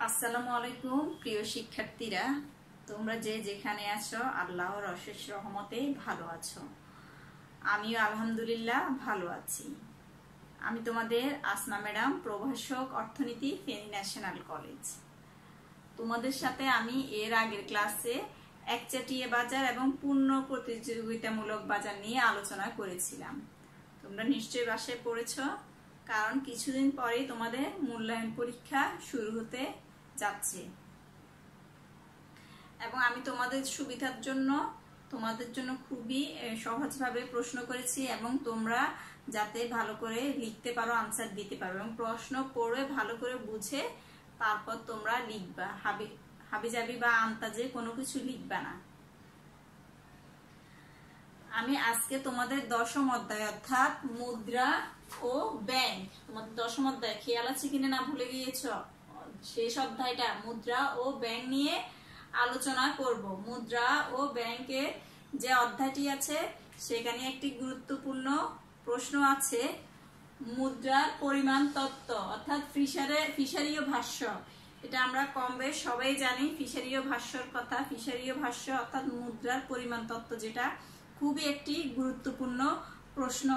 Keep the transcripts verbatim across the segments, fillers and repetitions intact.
আসসালামু আলাইকুম প্রিয় শিক্ষার্থীরা, তোমরা যে যেখানে আছো আল্লাহর অশেষ রহমতে ভালো আছো। আমিও আলহামদুলিল্লাহ ভালো আছি। আমি তোমাদের আসমা ম্যাডাম, প্রভাষক অর্থনীতি, ফেনী ন্যাশনাল কলেজ। তোমাদের সাথে আমি এর আগের ক্লাসে একচাটিয়া বাজার এবং পূর্ণ প্রতিযোগিতামূলক বাজার নিয়ে আলোচনা করেছিলাম। তোমরা নিশ্চয়ই বাসায় পড়েছো, কারণ কিছুদিন পরেই তোমাদের মূল্যায়ন পরীক্ষা শুরু হতে যাচ্ছে এবং আমি তোমাদের সুবিধার জন্য তোমাদের জন্য খুবই সহজভাবে প্রশ্ন করেছি এবং তোমরা যাতে ভালো করে লিখতে পারো, আনসার দিতে পারো এবং প্রশ্ন পড়ে ভালো করে বুঝে তারপর তোমরা লিখবা। হাবি হাবিজাবি বা আন্তাজে কোনো কিছু লিখবা না। আমি আজকে তোমাদের দশম অধ্যায় অর্থাৎ মুদ্রা ও ব্যাংক, তোমাদের দশম অধ্যায় খেয়াল আছে কিনা না ভুলে গিয়েছ, শেষ অধ্যায়টা মুদ্রা ও ব্যাংক নিয়ে আলোচনা করব। মুদ্রা ও ব্যাংকের যে অধ্যায়টি আছে সেখানে একটি গুরুত্বপূর্ণ প্রশ্ন আছে, মুদ্রার পরিমাণ তত্ত্ব অর্থাৎ ফিশারে ফিশারীয় ভাষ্য। এটা আমরা কম বেশ সবাই জানি ফিশারীয় ভাষ্যর কথা। ফিশারীয় ভাষ্য অর্থাৎ মুদ্রার পরিমাণ তত্ত্ব, যেটা খুবই একটি গুরুত্বপূর্ণ প্রশ্ন।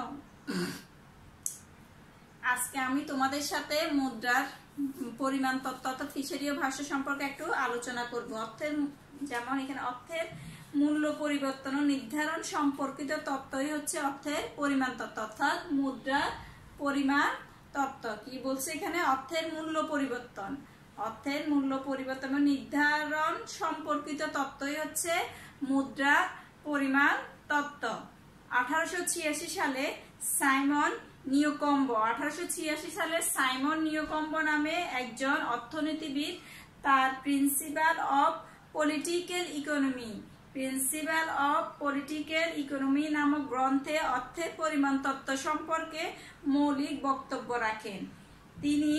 আজকে আমি তোমাদের সাথে মুদ্রার পরিমাণ তত্ত্ব অর্থাৎ ফিশারীয় ভাষ্য সম্পর্কে একটু আলোচনা করব। অর্থের যেমন এখানে অর্থের মূল্য পরিবর্তন ও নির্ধারণ সম্পর্কিত তত্ত্বই হচ্ছে অর্থের পরিমাণ তত্ত্ব অর্থাৎ মুদ্রার পরিমাণ তত্ত্ব। কি বলছে এখানে? অর্থের মূল্য পরিবর্তন অর্থের মূল্য পরিবর্তন ও নির্ধারণ সম্পর্কিত তত্ত্বই হচ্ছে মুদ্রার পরিমাণ তত্ত্ব। আঠারোশো ছিয়াশি সালে সাইমন নিউকম্ব আঠারোশো ছিয়াশি সালে সাইমন নিউকম্ব নামে একজন অর্থনীতিবিদ তার principal of political economy principal of political economy নামক গ্রন্থে অর্থের পরিমাণ তত্ত্ব সম্পর্কে মৌলিক বক্তব্য রাখেন। তিনি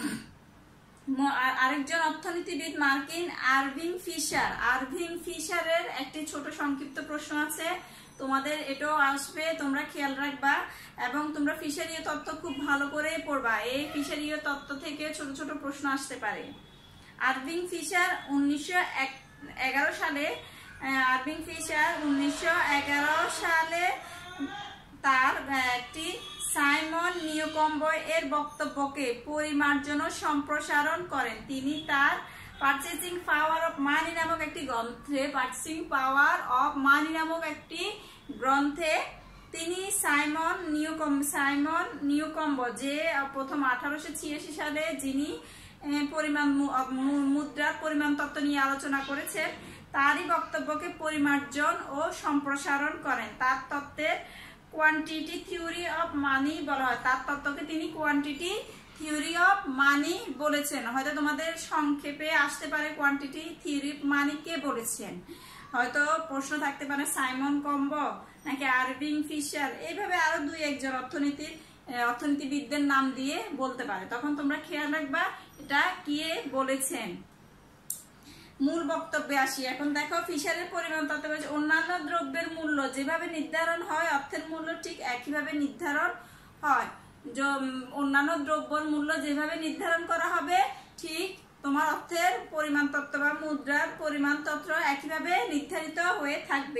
আরেকজন অর্থনীতিবিদ মার্কিন আরভিং ফিশার আরভিং ফিশারের একটি ছোট সংক্ষিপ্ত প্রশ্ন আছে, তোমাদের এটাও আসবে, তোমরা খেয়াল রাখবা এবং তোমরা ফিশারীয় তত্ত্ব খুব ভালো করে পড়বা। এই ফিশারীয় তত্ত্ব থেকে ছোট ছোট প্রশ্ন আসতে পারে। আরভিং ফিশার উনিশশো এগারো সালে আরভিং ফিশার উনিশশো এগারো সালে তার একটি সাইমন নিউকম্ব এর বক্তব্যকে পরিমার্জন ও সম্প্রসারণ করেন। তিনি তার পারচেজিং পাওয়ার অফ মানি নামক একটি গ্রন্থে পারচেজিং পাওয়ার অফ মানি নামক একটি গ্রন্থে তিনি সাইমন নিউকম্ব সাইমন নিউকম্ব যে প্রথম আঠারোশো ছিয়াশি সালে যিনি পরিমাণ মুদ্রার পরিমাণ তত্ত্ব নিয়ে আলোচনা করেছেন, তারই বক্তব্যকে পরিমার্জন ও সম্প্রসারণ করেন। তার তত্ত্বের কোয়ান্টিটি থিওরি অফ মানি বলা হয়। তার তত্ত্বকে তিনি কোয়ান্টিটি থিওরি অফ মানি বলেছেন। হয়তো তোমাদের সংক্ষেপে আসতে পারে কোয়ান্টিটি থিওরি অফ মানি কে বলেছেন, হয়তো প্রশ্ন থাকতে পারে সাইমন কম্ব নাকি আরভিং ফিশার, এইভাবে আরো দুই একজন অর্থনীতির অর্থনীতিবিদদের নাম দিয়ে বলতে পারে। তখন তোমরা খেয়াল রাখবা এটা কে বলেছেন। মূল বক্তব্যে আসি। এখন দেখো, ফিশারের পরিমাণ তত্ত্ব বলছে অন্যান্য দ্রব্যের মূল্য যেভাবে নির্ধারণ হয় অর্থের মূল্য ঠিক একইভাবে নির্ধারণ হয়। অন্যান্য দ্রব্যের মূল্য যেভাবে নির্ধারণ করা হবে ঠিক তোমার অর্থের পরিমাণ তত্ত্ব বা মুদ্রার পরিমাণ তত্ত্ব একইভাবে নির্ধারিত হয়ে থাকবে।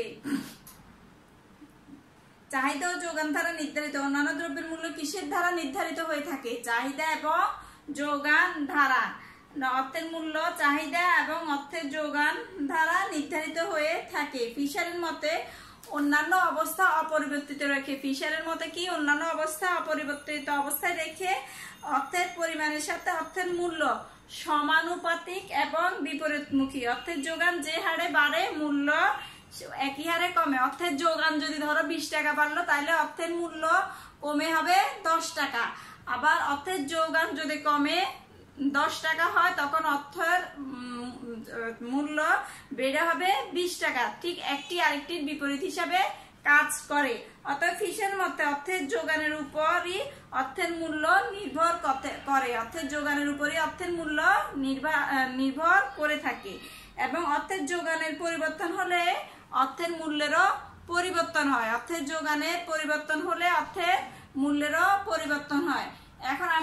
চাহিদা ও যোগান দ্বারা নির্ধারিত। অন্যান্য দ্রব্যের মূল্য কিসের দ্বারা নির্ধারিত হয়ে থাকে? চাহিদা এবং যোগান ধারা। অর্থের মূল্য চাহিদা এবং অর্থের যোগান দ্বারা নির্ধারিত হয়ে থাকে। ফিশারের মতে অন্যান্য অবস্থা অপরিবর্তিত রেখে ফিশারের মতে কি অন্যান্য অবস্থা অপরিবর্তিত অবস্থায় রেখে অর্থের পরিমাণের সাথে অর্থের মূল্য সমানুপাতিক এবং বিপরীতমুখী। অর্থের যোগান যে হারে বাড়ে মূল্য একই হারে কমে। অর্থের যোগান যদি ধরো বিশ টাকা বাড়লো তাহলে অর্থের মূল্য কমে হবে দশ টাকা। আবার অর্থের যোগান যদি কমে দশ টাকা হয় তখন অর্থের মূল্য বেড়ে হবে বিশ টাকা। ঠিক একটি আরেকটির বিপরীত হিসাবে কাজ করে। অর্থাৎ ফিশার মতে অর্থের যোগানের উপরই অর্থের মূল্য নির্ভর করে অর্থের যোগানের উপরই অর্থের মূল্য নির্ভর করে থাকে এবং অর্থের যোগানের পরিবর্তন হলে অর্থের মূল্যেরও পরিবর্তন হয়। অর্থের যোগানের পরিবর্তন হলে অর্থের মূল্যেরও পরিবর্তন হয়। এখন আমি দেখো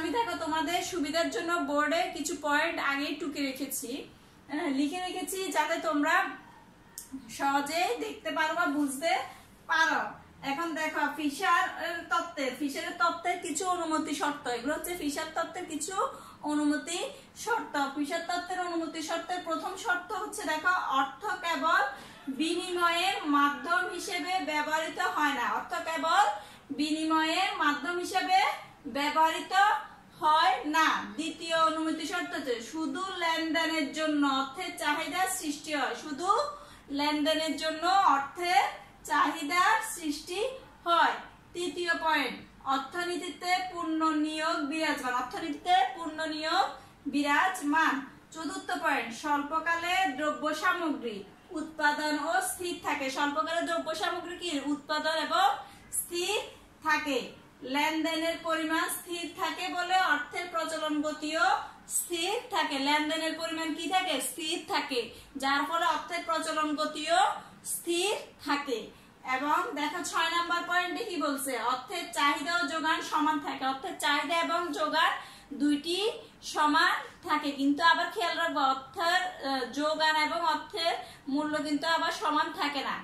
তোমাদের সুবিধার জন্য বোর্ডে কিছু পয়েন্ট আগেই টুকে রেখেছি, লিখে রেখেছি, যাতে তোমরা সহজে দেখতে পারো বা বুঝতে পারো। এখন দেখো ফিশার তত্ত্বের ফিশারের তত্ত্বের কিছু অনুমতি শর্ত, এগুলো হচ্ছে ফিশার তত্ত্বের কিছু অনুমতি শর্ত। ফিশার তত্ত্বের অনুমতি শর্তের প্রথম শর্ত হচ্ছে দেখো, অর্থ কেবল বিনিময়ের মাধ্যম হিসেবে ব্যবহৃত হয় না। অর্থ কেবল বিনিময়ের মাধ্যম হিসেবে ব্যবহৃত হয় না। দ্বিতীয় অনুমতি শর্ত হচ্ছে, শুধু লেনদেনের জন্য অর্থের চাহিদার সৃষ্টি হয়। শুধু লেনদেনের জন্য অর্থের চাহিদার সৃষ্টি হয়। তৃতীয় পয়েন্ট, অর্থনীতিতে পূর্ণ নিয়োগ বিরাজমান। অর্থনীতিতে পূর্ণ নিয়োগ বিরাজমান। চতুর্থ পয়েন্ট, স্বল্পকালে দ্রব্য সামগ্রী উৎপাদন ও স্থির থাকে। স্বল্পকালে দ্রব্য সামগ্রী কি উৎপাদন এবং স্থির থাকে। লেনদেনের পরিমাণ স্থির থাকে বলে অর্থের প্রচলন গতিও স্থির থাকে। লেনদেনের পরিমাণ কি থাকে? স্থির থাকে, যার ফলে অর্থের প্রচলন গতিও স্থির থাকে। এবং দেখো ছয় নাম্বার পয়েন্টে কি বলছে, অর্থের চাহিদা ও যোগান সমান থাকে। অর্থের চাহিদা এবং যোগান দুইটি সমান থাকে, কিন্তু আবার খেয়াল রাখবো অর্থের যোগান এবং অর্থের মূল্য কিন্তু আবার সমান থাকে না।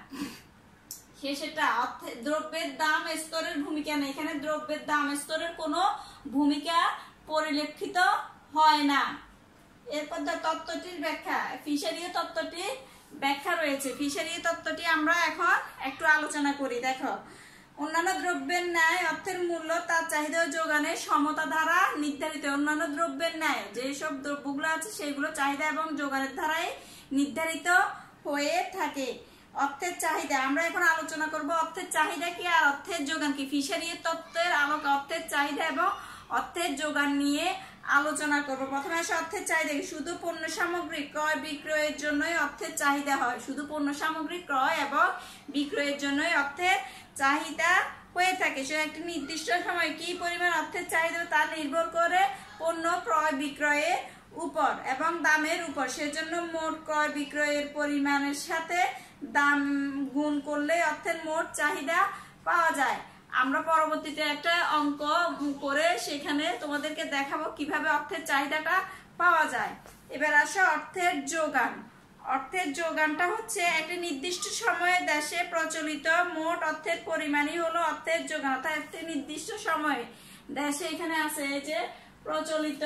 সেটা অর্থের দ্রব্যের দাম স্তরের ভূমিকা নেই, এখানে দ্রব্যের দাম স্তরের কোনো ভূমিকা পরিলক্ষিত হয় না। এরপর তত্ত্বটির ব্যাখ্যা, ফিশারি তত্ত্বটি ব্যাখ্যা রয়েছে। ফিশারি তত্ত্বটি আমরা এখন একটু আলোচনা করি। দেখো, অন্যান্য দ্রব্যের ন্যায় অর্থের মূল্য তার চাহিদা ও যোগানের সমতা দ্বারা নির্ধারিত। অন্যান্য দ্রব্যের ন্যায় যেসব দ্রব্যগুলো আছে সেগুলো চাহিদা এবং যোগানের দ্বারাই নির্ধারিত হয়ে থাকে। অর্থের চাহিদা আমরা এখন আলোচনা করব, অর্থের চাহিদা কি আর অর্থের যোগান কি। ফিশারি তত্ত্বের আলোকে অর্থের চাহিদা এবং অর্থের যোগান নিয়ে আলোচনা করব। প্রথমে আসে অর্থের চাহিদা কি। শুধু পণ্য সামগ্রী ক্রয় বিক্রয়ের জন্যই অর্থের চাহিদা হয়। শুধু পণ্য সামগ্রী ক্রয় এবং বিক্রয়ের জন্যই অর্থের চাহিদা হয়ে থাকে। সে একটি নির্দিষ্ট সময় কি পরিমাণ অর্থের চাহিদা তা নির্ভর করে পণ্য ক্রয় বিক্রয়ের উপর এবং দামের উপর। সেজন্য মোট ক্রয় বিক্রয়ের পরিমাণের সাথে দাম গুণ করলে অর্থের মোট চাহিদা পাওয়া যায়। আমরা পরবর্তীতে একটা অঙ্ক করে সেখানে তোমাদেরকে দেখাবো কিভাবে অর্থের চাহিদাটা পাওয়া যায়। এবার আসো অর্থের যোগান। অর্থের যোগানটা হচ্ছে একটা নির্দিষ্ট সময়ে দেশে প্রচলিত মোট অর্থের পরিমাণই হলো অর্থের যোগান। অর্থাৎ একটা নির্দিষ্ট সময়ে দেশে এখানে আছে যে প্রচলিত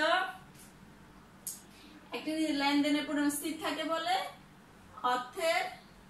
একটি লেনদেনের পরিমাণ স্থির থাকে বলে অর্থের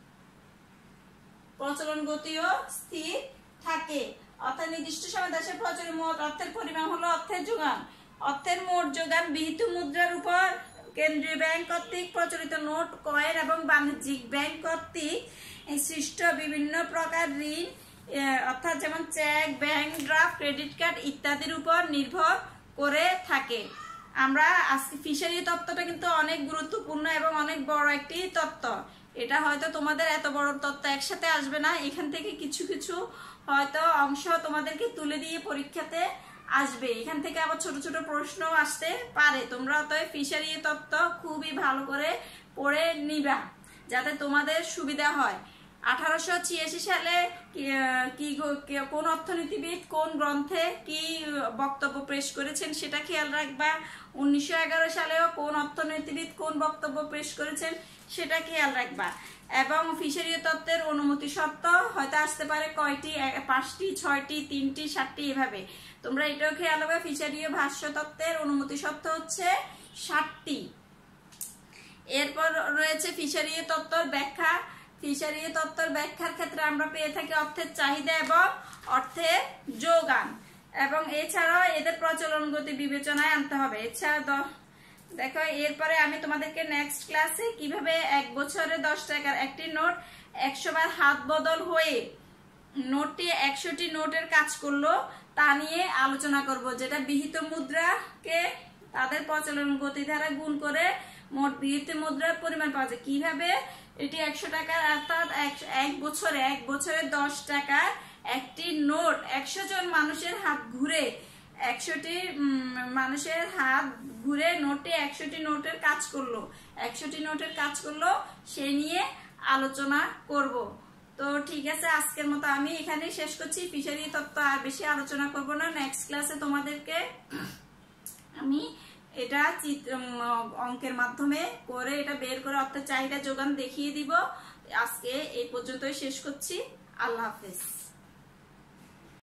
প্রচলন গতিও স্থির থাকে। অর্থাৎ নির্দিষ্ট সময় দেশে প্রচলিত মোট অর্থের পরিমাণ হলো অর্থের যোগান। অর্থের মোট যোগান বিহিত মুদ্রার উপর কেন্দ্রীয় ব্যাংক কর্তৃক প্রচলিত নোট, কয়েন এবং বাণিজ্যিক ব্যাংক কর্তৃক সৃষ্ট বিভিন্ন প্রকার ঋণ অর্থাৎ যেমন cheque, bank draft, credit card ইত্যাদির উপর নির্ভর করে থাকে। আমরা আজকে ফিশারি তত্ত্বটা কিন্তু অনেক গুরুত্বপূর্ণ এবং অনেক বড় একটি তত্ত্ব। এটা হয়তো তোমাদের এত বড় তত্ত্ব একসাথে আসবে না, এখান থেকে কিছু কিছু হয়তো অংশ তোমাদেরকে তুলে দিয়ে পরীক্ষাতে আসবে। এখান থেকে আবার ছোট ছোট প্রশ্ন আসতে পারে। তোমরা অতএব ফিশারি তত্ত্ব খুবই ভালো করে পড়ে নিবা যাতে তোমাদের সুবিধা হয়। আঠারোশো ছিয়াশি সালে কি কোন অর্থনীতিবিদ কোন গ্রন্থে কি বক্তব্য পেশ করেছেন সেটা খেয়াল রাখবা। উনিশশো এগারো সালেও কোন অর্থনীতিবিদ কোন বক্তব্য পেশ করেছেন সেটা খেয়াল রাখবা। এবং ফিশারি তত্ত্বের অনুমতি শর্ত হয়তো আসতে পারে কয়টি, পাঁচটি, ছয়টি, তিনটি, সাতটি, এভাবে তোমরা এটাও খেয়াল রাখবে। ফিশারি ভাষ্য তত্ত্বের অনুমতি শর্ত হচ্ছে ষাটটি। এরপর রয়েছে ফিশারি তত্ত্বের ব্যাখ্যা। ফিশারি তত্ত্বের ব্যাখ্যার ক্ষেত্রে আমরা পেয়ে থাকি অর্থের চাহিদা এবং অর্থের যোগান, এবং এছাড়াও এদের প্রচলন গতি বিবেচনায় আনতে হবে। এছাড়া দেখো, এরপরে আমি তোমাদেরকে নেক্সট ক্লাসে কিভাবে এক বছরে দশ টাকার একটি নোট একশো বার হাত বদল হয়ে নোটটি একশোটি নোটের কাজ করলো তা নিয়ে আলোচনা করব, যেটা বিহিত মুদ্রাকে তাদের প্রচলন গতি দ্বারা গুণ করে মোট বিহিত মুদ্রার পরিমাণ পাওয়া যায়। কিভাবে এটি একশো টাকার অর্থাৎ এক বছরে এক বছরে দশ টাকার একটি নোট একশো জন মানুষের হাত ঘুরে একশোটি মানুষের হাত ঘুরে নোটে একশোটি নোটের কাজ করলো একশোটি নোটের কাজ করলো সে নিয়ে আলোচনা করব। তো ঠিক আছে, আজকের মতো আমি এখানেই শেষ করছি। ফিশারি তত্ত্ব আর বেশি আলোচনা করব না। নেক্সট ক্লাসে তোমাদেরকে এটা চিত্র অঙ্কের মাধ্যমে করে এটা বের করে অর্থাৎ চাহিদা যোগান দেখিয়ে দিব। আজকে এই পর্যন্তই শেষ করছি। আল্লাহ হাফেজ।